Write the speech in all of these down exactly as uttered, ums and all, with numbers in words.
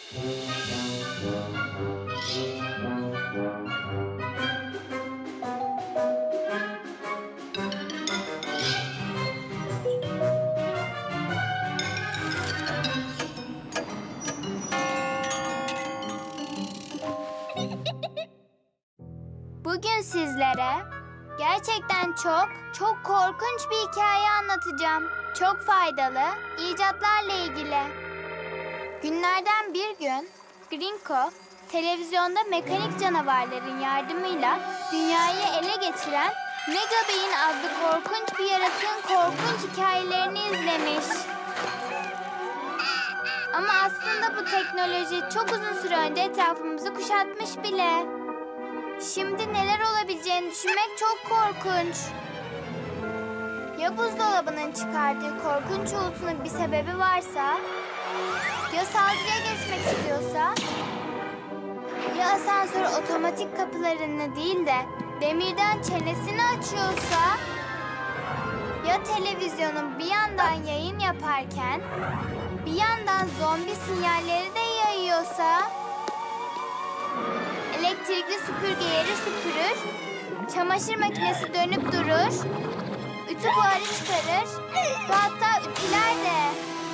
Bugün sizlere gerçekten çok, çok korkunç bir hikaye anlatacağım. Çok faydalı icatlarla ilgili. Günlerden bir gün Grinko televizyonda mekanik canavarların yardımıyla dünyayı ele geçiren Megabein adlı korkunç bir yaratığın korkunç hikayelerini izlemiş. Ama aslında bu teknoloji çok uzun süre önce etrafımızı kuşatmış bile. Şimdi neler olabileceğini düşünmek çok korkunç. Ya buzdolabının çıkardığı korkunç uğultunun bir sebebi varsa? Ya saldırıya geçmek istiyorsa? Ya asansör otomatik kapılarını değil de demirden çenesini açıyorsa? Ya televizyonun bir yandan yayın yaparken bir yandan zombi sinyalleri de yayıyorsa? Elektrikli süpürge yeri süpürür, çamaşır makinesi dönüp durur, ütü buharı çıkarır ve hatta ütüler de.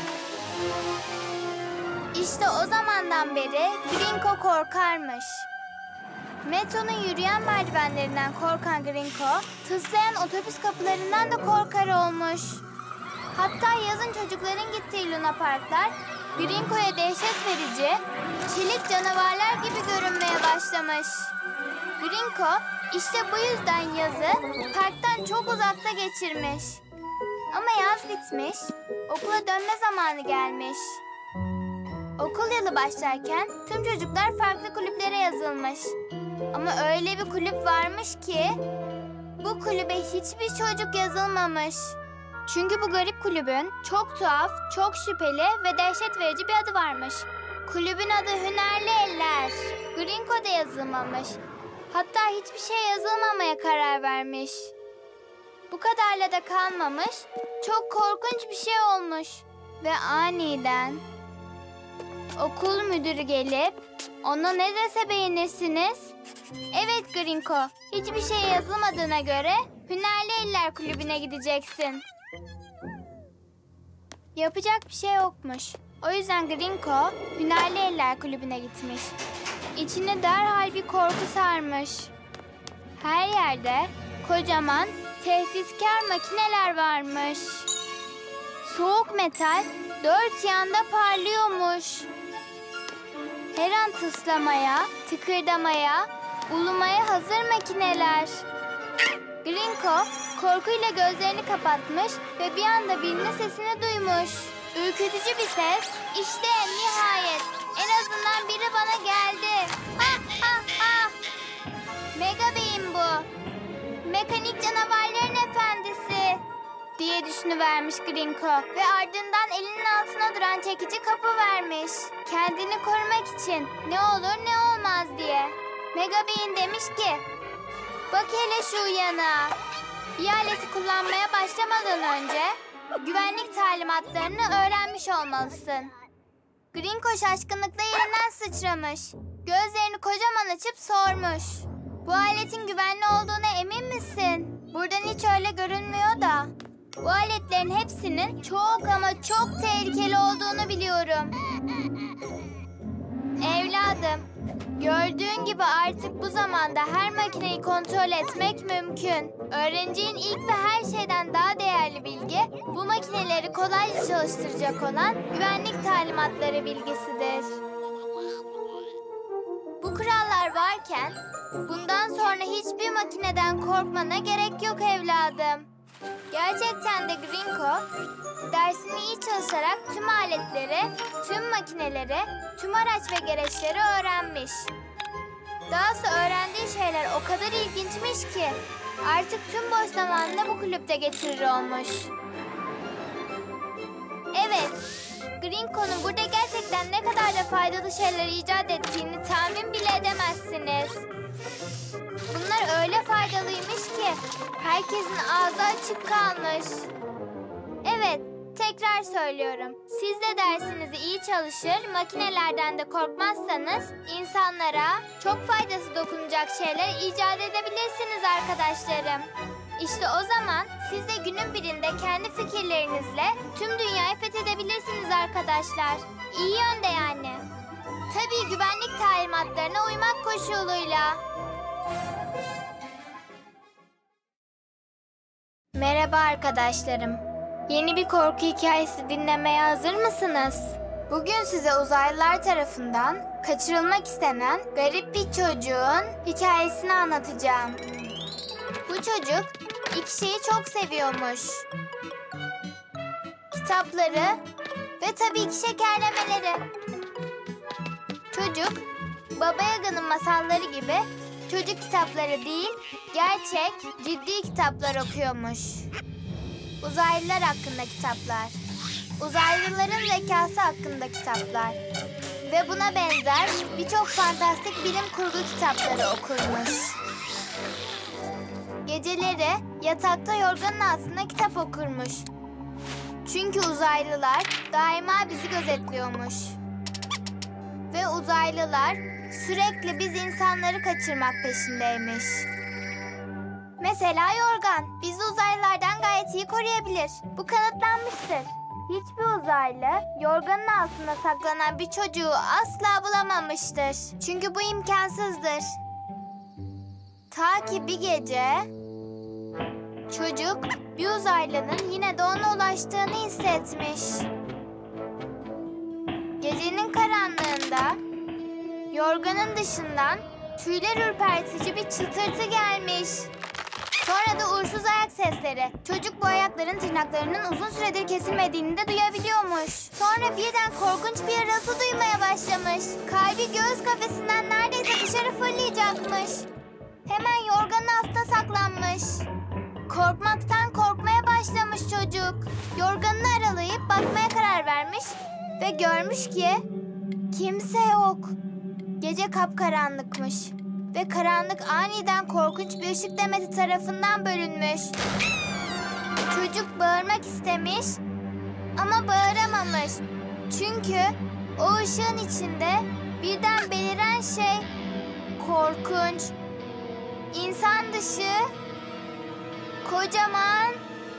İşte o zamandan beri Grinko korkarmış. Metronun yürüyen merdivenlerinden korkan Grinko, tıslayan otobüs kapılarından da korkar olmuş. Hatta yazın çocukların gittiği Luna Parklar, Grinko'ya dehşet verici, çelik canavarlar gibi görünmeye başlamış. Grinko işte bu yüzden yazı parktan çok uzakta geçirmiş. Ama yaz bitmiş, okula dönme zamanı gelmiş. Okul yılı başlarken tüm çocuklar farklı kulüplere yazılmış. Ama öyle bir kulüp varmış ki bu kulübe hiçbir çocuk yazılmamış. Çünkü bu garip kulübün çok tuhaf, çok şüpheli ve dehşet verici bir adı varmış. Kulübün adı Hünerli Eller. Grinko da yazılmamış. Hatta hiçbir şey yazılmamaya karar vermiş. Bu kadarla da kalmamış, çok korkunç bir şey olmuş. Ve aniden okul müdürü gelip ona ne dese beğenirsiniz? Evet Grinko, hiçbir şey yazılmadığına göre Hünerli Eller Kulübü'ne gideceksin. Yapacak bir şey yokmuş. O yüzden Grinko Hünerli Eller Kulübü'ne gitmiş. İçine derhal bir korku sarmış. Her yerde kocaman tehditkar makineler varmış. Soğuk metal dört yanda parlıyormuş. Her an tıslamaya, tıkırdamaya, ulumaya hazır makineler. Grinko korkuyla gözlerini kapatmış ve bir anda birinin sesini duymuş. Ürkütücü bir ses. İşte nihayet. En azından biri bana geldi. Ha ha ha. Megabein bu. Mekanik canavarların efendisi diye düşünüvermiş Grinko ve ardından elinin altına duran çekici kapı vermiş. Kendini korumak için ne olur ne olmaz diye. Megabein demiş ki, bak hele şu yana. Bir aleti kullanmaya başlamadan önce güvenlik talimatlarını öğrenmiş olmalısın. Grinko şaşkınlıkla yerinden sıçramış. Gözlerini kocaman açıp sormuş. Bu aletin güvenli olduğuna emin misin? Buradan hiç öyle görünmüyor da. Bu aletlerin hepsinin çok ama çok tehlikeli olduğunu biliyorum. Evladım, gördüğün gibi artık bu zamanda her makineyi kontrol etmek mümkün. Öğreneceğin ilk ve her şeyden daha değerli bilgi, bu makineleri kolayca çalıştıracak olan güvenlik talimatları bilgisidir. Bu kurallar varken, bundan sonra hiçbir makineden korkmana gerek yok evladım. Gerçekten de Grinko, dersini iyi çalışarak tüm aletleri, tüm makineleri, tüm araç ve gereçleri öğrenmiş. Dahası öğrendiği şeyler o kadar ilginçmiş ki artık tüm boş zamanını bu kulüpte geçirir olmuş. Evet, Grinko'nun burada gerçekten ne kadar da faydalı şeyler icat ettiğini tahmin bile edemezsiniz. Bunlar öyle faydalıymış ki herkesin ağzı açık kalmış. Evet, tekrar söylüyorum. Siz de dersinizi iyi çalışır, makinelerden de korkmazsanız insanlara çok faydası dokunacak şeyler icat edebilirsiniz arkadaşlarım. İşte o zaman siz de günün birinde kendi fikirlerinizle tüm dünyayı fethedebilirsiniz arkadaşlar. İyi yönde yani. Tabii güvenlik talimatlarına uymak koşuluyla. Merhaba arkadaşlarım. Yeni bir korku hikayesi dinlemeye hazır mısınız? Bugün size uzaylılar tarafından kaçırılmak istenen garip bir çocuğun hikayesini anlatacağım. Bu çocuk iki şeyi çok seviyormuş. Kitapları ve tabii ki şekerlemeleri. Çocuk, Baba Yaga'nın masalları gibi çocuk kitapları değil, gerçek, ciddi kitaplar okuyormuş. Uzaylılar hakkında kitaplar, uzaylıların zekası hakkında kitaplar ve buna benzer birçok fantastik bilim kurgu kitapları okurmuş. Geceleri yatakta yorganın altında kitap okurmuş. Çünkü uzaylılar daima bizi gözetliyormuş. Ve uzaylılar sürekli biz insanları kaçırmak peşindeymiş. Mesela yorgan bizi uzaylılardan gayet iyi koruyabilir. Bu kanıtlanmıştır. Hiçbir uzaylı yorganın altında saklanan bir çocuğu asla bulamamıştır. Çünkü bu imkansızdır. Ta ki bir gece çocuk bir uzaylının yine de ona ulaştığını hissetmiş. Gecenin karanlığında yorganın dışından tüyler ürpertici bir çıtırtı gelmiş. Sonra da uğursuz ayak sesleri. Çocuk bu ayakların tırnaklarının uzun süredir kesilmediğini de duyabiliyormuş. Sonra birden korkunç bir hırıltı duymaya başlamış. Kalbi göğüs kafesinden neredeyse dışarı fırlayacakmış. Hemen yorganın altına saklanmış. Korkmaktan korkmaya başlamış çocuk. Yorganını aralayıp bakmaya karar vermiş ve görmüş ki kimse yok. Gece kapkaranlıkmış ve karanlık aniden korkunç bir ışık demeti tarafından bölünmüş. Çocuk bağırmak istemiş ama bağıramamış. Çünkü o ışığın içinde birden beliren şey korkunç, insan dışı, kocaman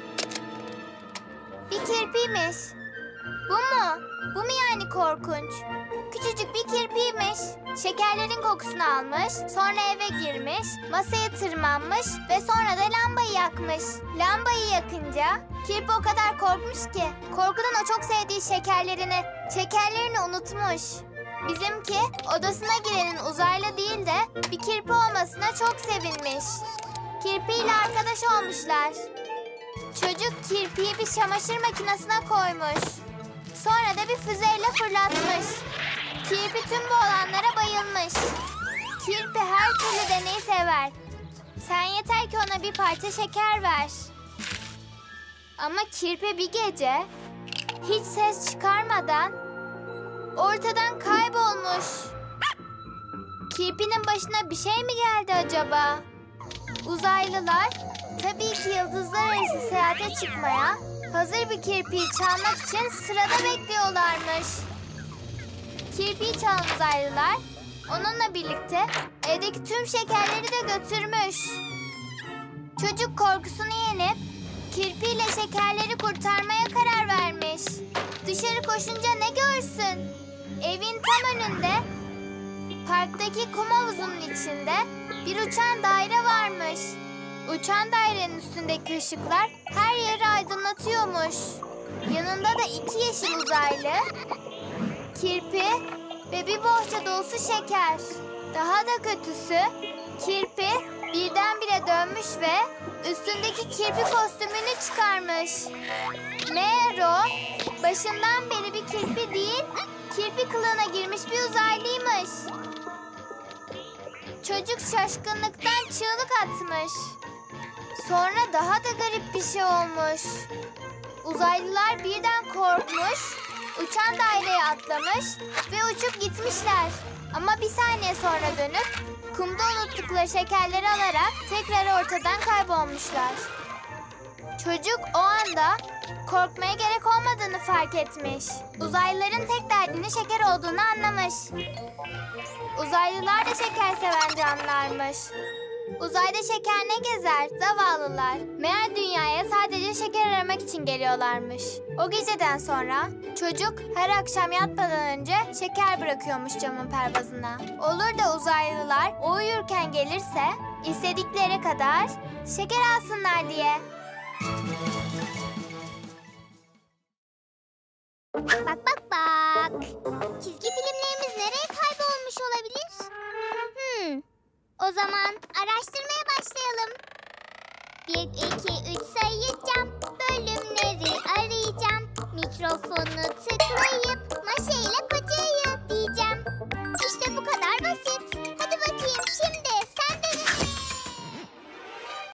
bir kirpiymiş. Bu mu? Bu mu yani korkunç? Küçücük bir kirpiymiş. Şekerlerin kokusunu almış, sonra eve girmiş, masaya tırmanmış ve sonra da lambayı yakmış. Lambayı yakınca kirpi o kadar korkmuş ki korkudan o çok sevdiği şekerlerini, şekerlerini unutmuş. Bizimki odasına girenin uzaylı değil de bir kirpi olmasına çok sevinmiş. Kirpiyle arkadaş olmuşlar. Çocuk kirpiyi bir çamaşır makinesine koymuş. Sonra da bir füzeyle fırlatmış. Kirpi tüm bu olanlara bayılmış. Kirpi her türlü deneyi sever. Sen yeter ki ona bir parça şeker ver. Ama kirpi bir gece hiç ses çıkarmadan ortadan kaybolmuş. Kirpinin başına bir şey mi geldi acaba? Uzaylılar tabii ki yıldızlar arası seyahate çıkmaya hazır bir kirpiyi çalmak için sırada bekliyorlarmış. Kirpiyi çalan uzaylılar onunla birlikte evdeki tüm şekerleri de götürmüş. Çocuk korkusunu yenip kirpiyle şekerleri kurtarmaya karar vermiş. Dışarı koşunca ne görsün? Evin tam önünde parktaki kum havuzunun içinde bir uçan daire varmış. Uçan dairenin üstündeki ışıklar her yeri aydınlatıyormuş. Yanında da iki yeşil uzaylı, kirpi ve bir bohça dolusu şeker. Daha da kötüsü kirpi birdenbire dönmüş ve üstündeki kirpi kostümünü çıkarmış. Meğer o başından beri bir kirpi değil, kirpi kılığına girmiş bir uzaylıymış. Çocuk şaşkınlıktan çığlık atmış. Sonra daha da garip bir şey olmuş. Uzaylılar birden korkmuş, uçan daireye atlamış ve uçup gitmişler. Ama bir saniye sonra dönüp kumda unuttukları şekerleri alarak tekrar ortadan kaybolmuşlar. Çocuk o anda korkmaya gerek olmadığını fark etmiş. Uzaylıların tek derdinin şeker olduğunu anlamış. Uzaylılar da şeker seven canlılarmış. Uzayda şeker ne gezer zavallılar. Meğer dünyaya sadece şeker aramak için geliyorlarmış. O geceden sonra çocuk her akşam yatmadan önce şeker bırakıyormuş camın pervazına. Olur da uzaylılar o uyurken gelirse istedikleri kadar şeker alsınlar diye. Bak bak bak. Çizgi filmlerimiz nereye kaybolmuş olabilir? Hmm. O zaman araştırmaya başlayalım. Bir, iki, üç, sayı.